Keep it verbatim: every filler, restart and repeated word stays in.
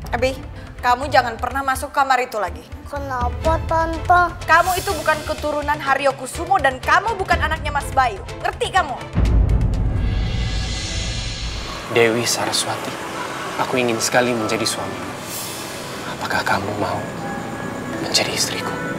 Abi, kamu jangan pernah masuk kamar itu lagi. Kenapa, Tante? Kamu itu bukan keturunan Haryo Kusumo dan kamu bukan anaknya Mas Bayu. Ngerti kamu? Dewi Saraswati, aku ingin sekali menjadi suamimu. Apakah kamu mau menjadi istriku?